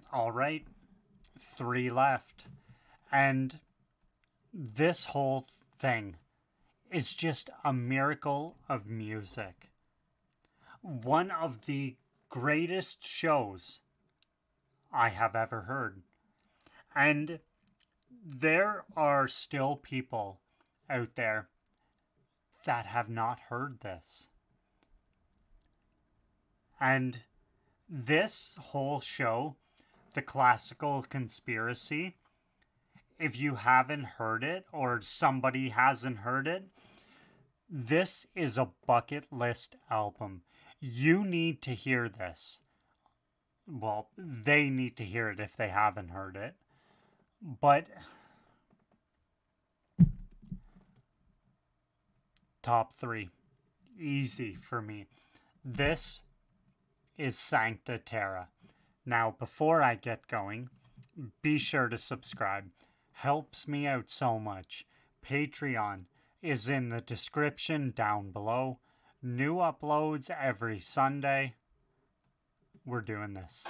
All right, 3 left. And this whole thing is just a miracle of music. One of the greatest shows I have ever heard. And there are still people out there that have not heard this. And this whole show, The Classical Conspiracy, if you haven't heard it or somebody hasn't heard it, this is a bucket list album. You need to hear this. Well, they need to hear it if they haven't heard it. But top 3. Easy for me. This is Sancta Terra. Now, before I get going, be sure to subscribe. Helps me out so much. Patreon is in the description down below. New uploads every Sunday. We're doing this.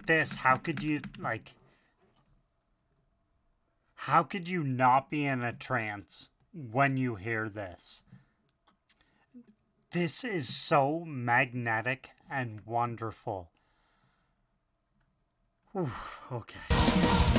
this, how could you, like, how could you not be in a trance when you hear this? This is so magnetic and wonderful. Whew, okay.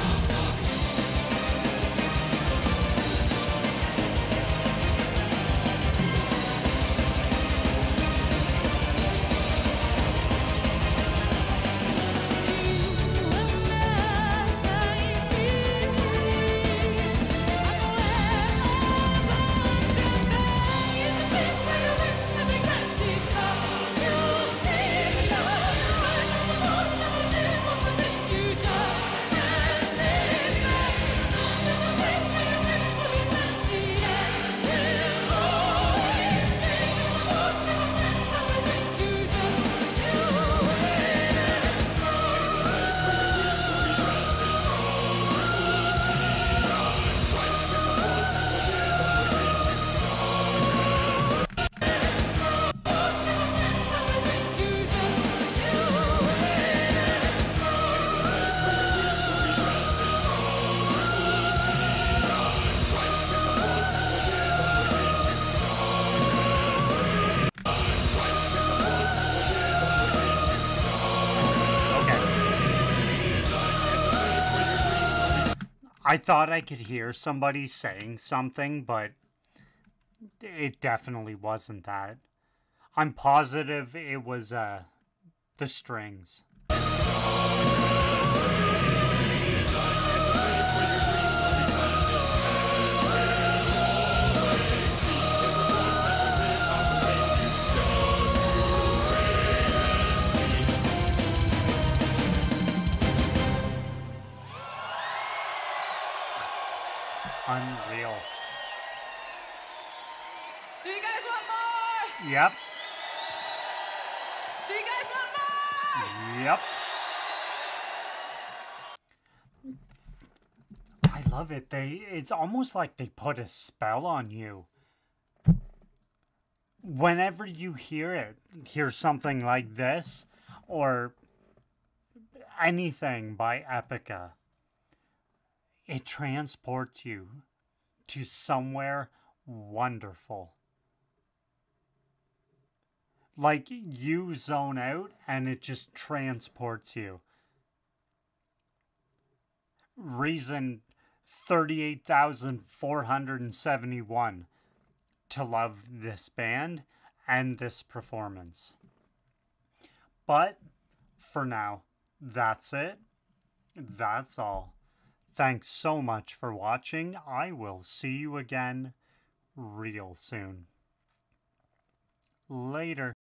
I thought I could hear somebody saying something, but it definitely wasn't that. I'm positive it was the strings. Unreal. Do you guys want more? Yep. Do you guys want more? Yep. I love it. It's almost like they put a spell on you. Whenever you hear something like this, or anything by Epica, it transports you to somewhere wonderful. Like, you zone out and it just transports you. Reason 38,471 to love this band and this performance. But for now, that's it. That's all. Thanks so much for watching. I will see you again real soon. Later.